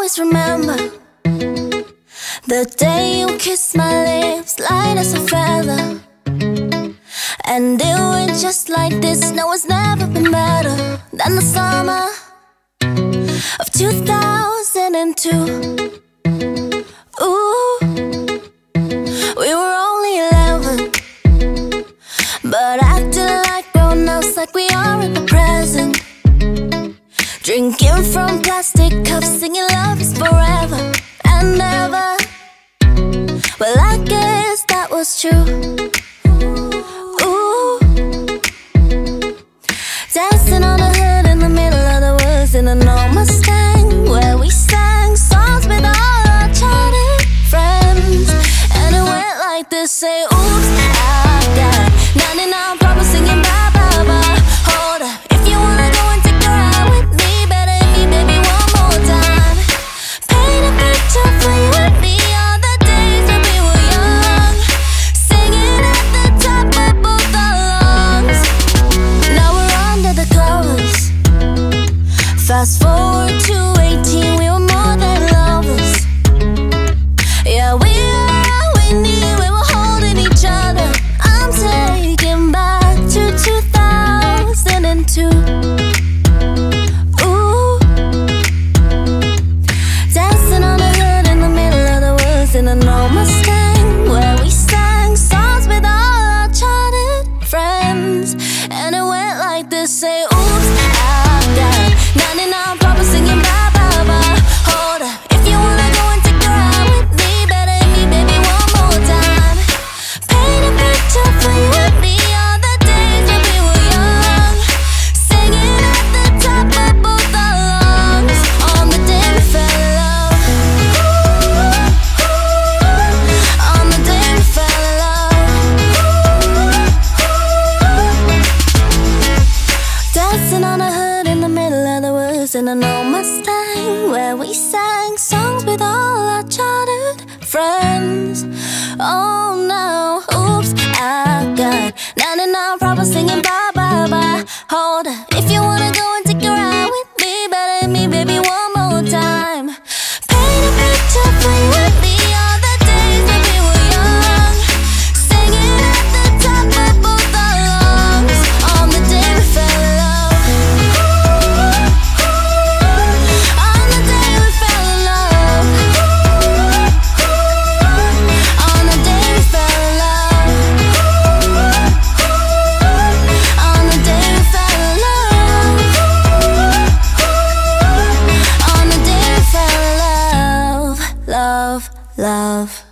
always remember the day you kissed my lips, light as a feather. And it went just like this. No, it's never been better than the summer of 2002. Ooh, we were only 11, but acting like grown-ups, like we are in the present. Drinking from plastic cups, singing love is forever and never. Well, I guess that was true. Ooh, dancing on the hood in the middle of the woods in an old Mustang, where we sang songs with all our childhood friends. And it went like this, say, oops, I got 99 problems singing bye, bye, bye. Hold up, if you wanna go and take a ride with me, better hit me, baby, one more time. Paint a picture for you and me, all the days when we were young, singing at the top of both our lungs. Now we're under the covers. Fast forward to 18, we were more than lovers. Yeah, we were all we needed, we were holding each other. I'm taking back to 2002. Ooh, dancing on the hood in the middle of the woods in an old Mustang, where we sang songs with all our childhood friends. And it went like this, say, oops, I got 99 problems singing bye, bye, bye. Hold up, if you wanna go and take a ride with me, better hit me, baby, one more time. Paint a picture for you and me, all the days when we were young, singing at the top of both our lungs, on the day we fell in love. On the day we fell in love. Dancing on the hood in the middle of the woods in an old Mustang, where we sang songs with all our childhood friends. Oh no, oops, I got 99 problems singing bye, bye, bye. Hold up, if you wanna go and take a ride with me, better hit me, baby, one more time. Paint a picture for you and me, all the days when we were young, singing at the top of both our lungs, on the day we fell in love. On the day we fell in love. On the day we fell in love. On the day we fell in love. On the day we fell in love. Love, love.